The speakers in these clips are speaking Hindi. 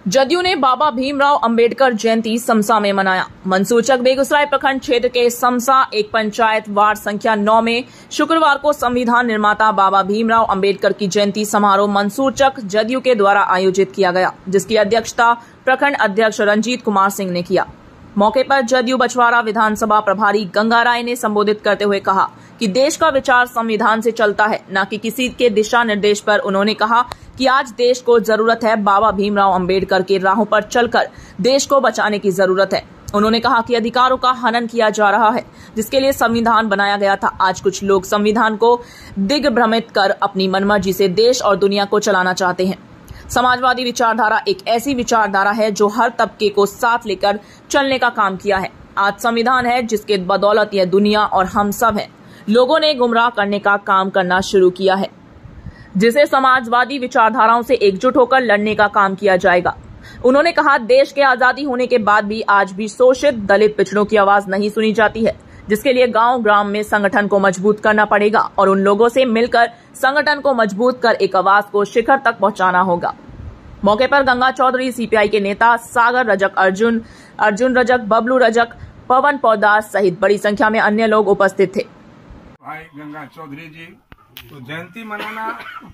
जदयू ने बाबा भीमराव अंबेडकर जयंती समसा में मनाया। मंसूरचक बेगूसराय प्रखंड क्षेत्र के समसा एक पंचायत वार्ड संख्या 9 में शुक्रवार को संविधान निर्माता बाबा भीमराव अंबेडकर की जयंती समारोह मंसूरचक जदयू के द्वारा आयोजित किया गया, जिसकी अध्यक्षता प्रखंड अध्यक्ष रंजीत कुमार सिंह ने किया। मौके पर जदयू बछवाड़ा विधानसभा प्रभारी गंगा राय ने संबोधित करते हुए कहा कि देश का विचार संविधान से चलता है, न कि किसी के दिशा निर्देश पर। उन्होंने कहा कि आज देश को जरूरत है बाबा भीमराव अंबेडकर के राहों पर चलकर देश को बचाने की जरूरत है। उन्होंने कहा कि अधिकारों का हनन किया जा रहा है, जिसके लिए संविधान बनाया गया था। आज कुछ लोग संविधान को दिग्भ्रमित कर अपनी मनमर्जी से देश और दुनिया को चलाना चाहते हैं। समाजवादी विचारधारा एक ऐसी विचारधारा है जो हर तबके को साथ लेकर चलने का काम किया है। आज संविधान है जिसके बदौलत यह दुनिया और हम सब हैं लोगों ने गुमराह करने का काम करना शुरू किया है, जिसे समाजवादी विचारधाराओं से एकजुट होकर लड़ने का काम किया जाएगा। उन्होंने कहा, देश के आजादी होने के बाद भी आज भी शोषित दलित पिछड़ों की आवाज नहीं सुनी जाती है, जिसके लिए गांव ग्राम में संगठन को मजबूत करना पड़ेगा और उन लोगों से मिलकर संगठन को मजबूत कर एक आवाज को शिखर तक पहुंचाना होगा। मौके पर गंगा चौधरी, सीपीआई के नेता सागर रजक, अर्जुन रजक, बबलू रजक, पवन पौदार सहित बड़ी संख्या में अन्य लोग उपस्थित थे। भाई गंगा चौधरी जी, तो जयंती मनाना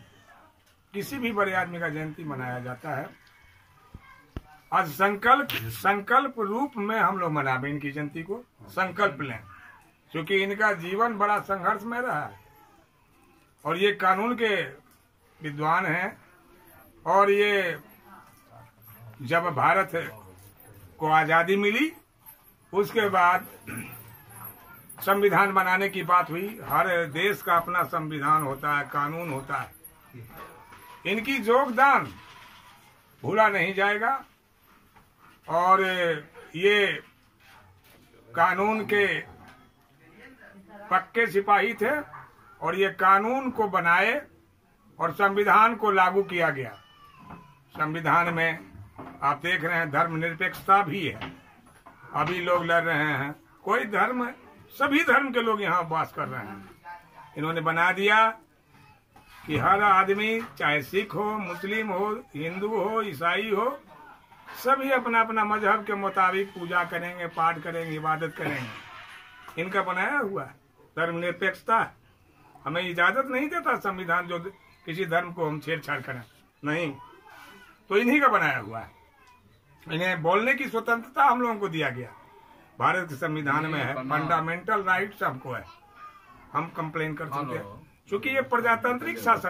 किसी भी बड़े आदमी का जयंती मनाया जाता है। आज संकल्प रूप में हम लोग मनावे इनकी जयंती को, संकल्प लें, क्योंकि इनका जीवन बड़ा संघर्ष में रहा है और ये कानून के विद्वान हैं। और ये जब भारत को आजादी मिली उसके बाद संविधान बनाने की बात हुई। हर देश का अपना संविधान होता है, कानून होता है। इनकी योगदान भूला नहीं जाएगा और ये कानून के पक्के सिपाही थे और ये कानून को बनाए और संविधान को लागू किया गया। संविधान में आप देख रहे हैं धर्मनिरपेक्षता भी है। अभी लोग लड़ रहे हैं, कोई धर्म, सभी धर्म के लोग यहाँ वास कर रहे हैं। इन्होंने बना दिया कि हर आदमी, चाहे सिख हो, मुस्लिम हो, हिंदू हो, ईसाई हो, सभी अपना अपना मजहब के मुताबिक पूजा करेंगे, पाठ करेंगे, इबादत करेंगे। इनका बनाया हुआ है धर्मनिरपेक्षता। हमें इजाजत नहीं देता संविधान जो किसी धर्म को हम छेड़छाड़ करें, नहीं, तो इन्हीं का बनाया हुआ है। इन्हें बोलने की स्वतंत्रता हम लोगों को दिया गया, भारत के संविधान में है। फंडामेंटल राइट्स हमको है, हम कंप्लेन कर सकते हैं, क्योंकि ये प्रजातांत्रिक शासन